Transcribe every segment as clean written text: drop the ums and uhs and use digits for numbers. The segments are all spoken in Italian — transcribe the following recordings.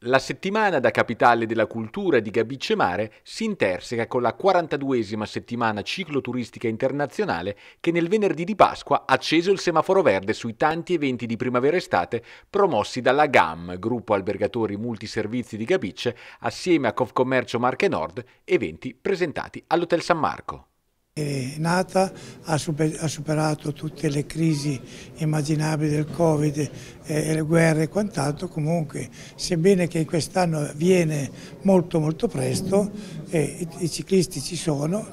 La settimana da capitale della cultura di Gabicce Mare si interseca con la 42esima settimana cicloturistica internazionale che nel venerdì di Pasqua ha acceso il semaforo verde sui tanti eventi di primavera-estate promossi dalla GAM, Gruppo Albergatori Multiservizi di Gabicce, assieme a Confcommercio Marche Nord, eventi presentati all'Hotel San Marco. È nata, ha superato tutte le crisi immaginabili del Covid e le guerre e quant'altro. Comunque, sebbene che quest'anno viene molto presto, i ciclisti ci sono,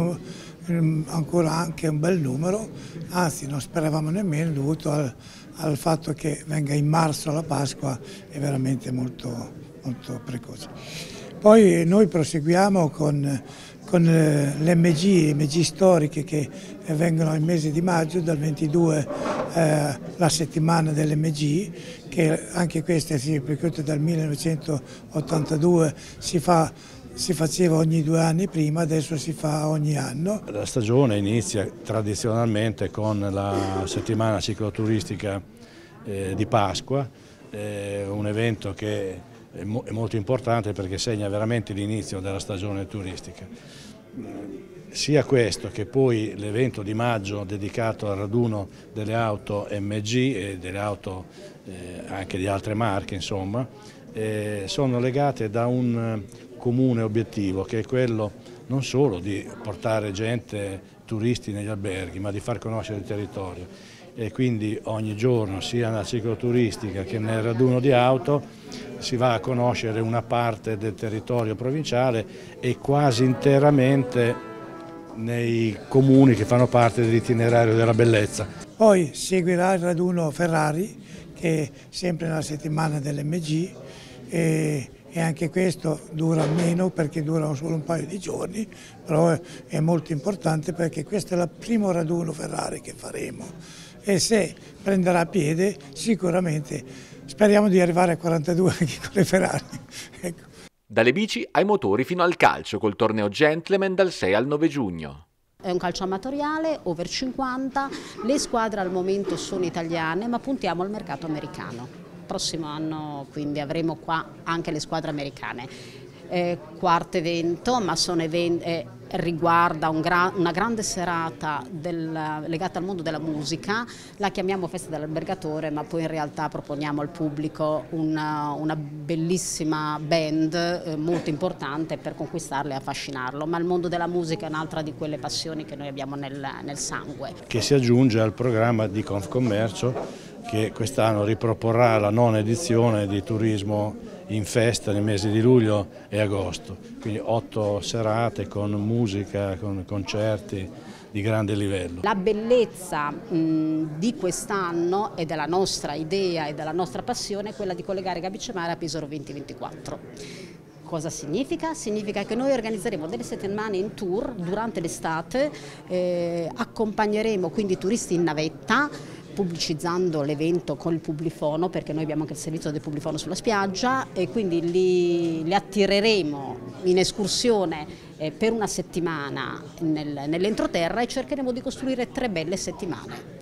ancora anche un bel numero, anzi non speravamo nemmeno, dovuto al fatto che venga in marzo la Pasqua, è veramente molto precoce. Poi noi proseguiamo con le MG storiche che vengono al mese di maggio, dal 22 la settimana dell'MG, che anche questa si ripercuote dal 1982, si faceva ogni 2 anni prima, adesso si fa ogni anno. La stagione inizia tradizionalmente con la settimana cicloturistica di Pasqua, un evento che è molto importante perché segna veramente l'inizio della stagione turistica. Sia questo che poi l'evento di maggio dedicato al raduno delle auto MG e delle auto anche di altre marche, insomma, sono legate da un comune obiettivo, che è quello non solo di portare turisti negli alberghi, ma di far conoscere il territorio. E quindi ogni giorno, sia nella cicloturistica che nel raduno di auto, si va a conoscere una parte del territorio provinciale e quasi interamente nei comuni che fanno parte dell'itinerario della bellezza. Poi seguirà il raduno Ferrari, che è sempre nella settimana dell'MG, e anche questo dura meno perché dura solo un paio di giorni, però è molto importante perché questo è il primo raduno Ferrari che faremo. E se prenderà piede sicuramente speriamo di arrivare a 42 anche con le Ferrari. Ecco. Dalle bici ai motori fino al calcio col torneo Gentleman dal 6 al 9 giugno. È un calcio amatoriale, over 50, le squadre al momento sono italiane ma puntiamo al mercato americano. Prossimo anno quindi avremo qua anche le squadre americane. Quarto evento, ma riguarda una grande serata legata al mondo della musica, la chiamiamo Festa dell'Albergatore, ma poi in realtà proponiamo al pubblico una bellissima band molto importante per conquistarlo e affascinarlo, ma il mondo della musica è un'altra di quelle passioni che noi abbiamo nel sangue. Che si aggiunge al programma di Confcommercio, che quest'anno riproporrà la 9ª edizione di turismo in festa nei mesi di luglio e agosto, quindi 8 serate con musica, con concerti di grande livello. La bellezza di quest'anno e della nostra idea e della nostra passione è quella di collegare Gabicce Mare a Pesaro 2024. Cosa significa? Significa che noi organizzeremo delle settimane in tour durante l'estate, accompagneremo quindi i turisti in navetta, pubblicizzando l'evento con il Publifono, perché noi abbiamo anche il servizio del Publifono sulla spiaggia, e quindi li attireremo in escursione per una settimana nell'entroterra e cercheremo di costruire 3 belle settimane.